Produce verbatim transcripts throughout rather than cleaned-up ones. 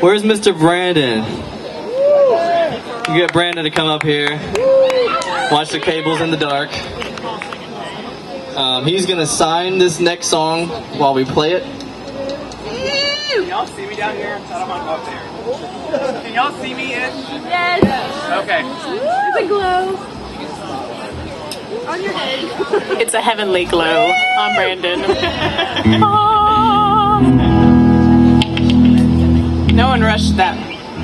Where's Mister Brandon? You get Brandon to come up here. Watch the cables in the dark. Um, he's gonna sign this next song while we play it. Can y'all see me down here? I don't want to go up there. Can y'all see me in? Yes. Okay. It's a glow on your head. It's a heavenly glow on Brandon. No one rushed that.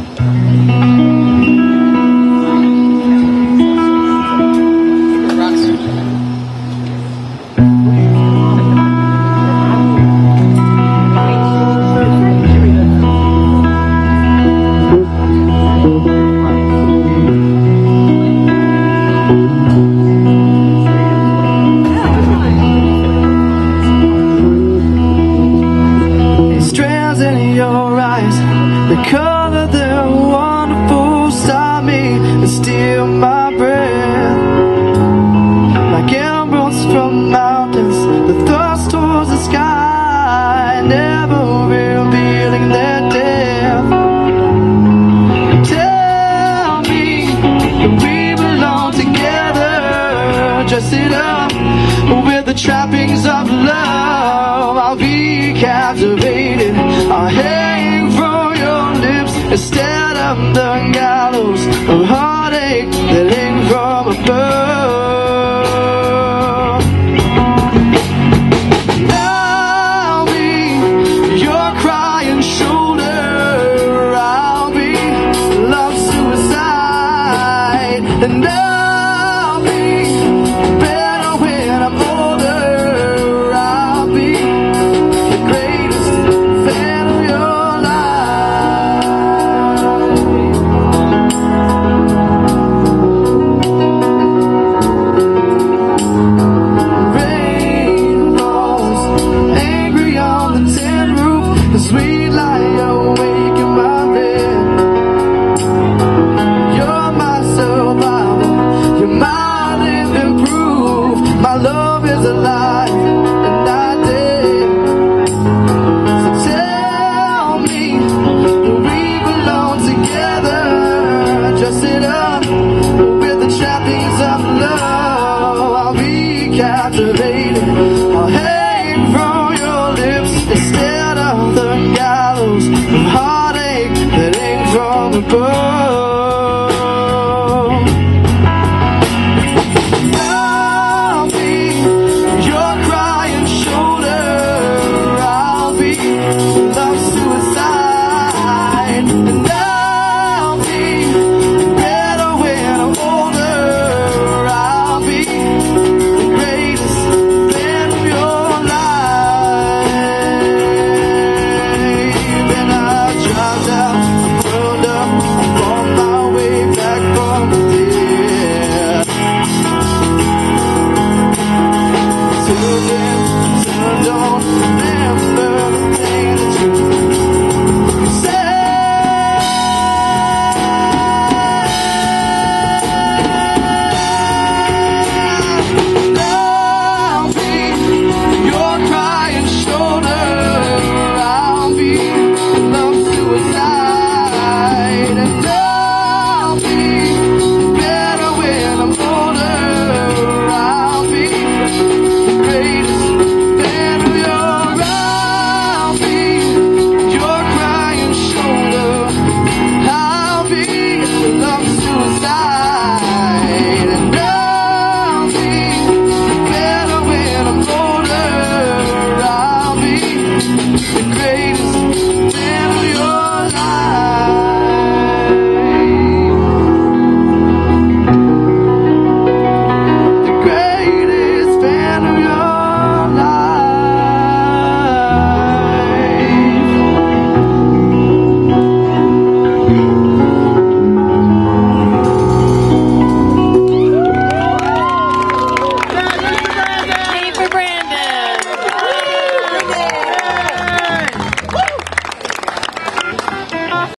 The color they're wonderful stop me and steal my breath. Like emeralds from mountains, the thirst towards the sky, never revealing their depth. Tell me that we belong together, dress it up with the trappings of love. I'll be captivated, I'll hang from your lips instead of the gallows of heartache that hang from above. I'll be your crying shoulder, I'll be love suicide, and I'll be better when I'm older. I'll be the greatest fan of your life. Rainbows angry on the tin roof, the sweet lie awake in my bed. You're my survival, you're my living proof. My love is alive and not dead. So tell me that we belong together, dress it up with the trappings of love. I'll be captivated, I'll hang from your lips instead of the gallows of heartache that hang from above.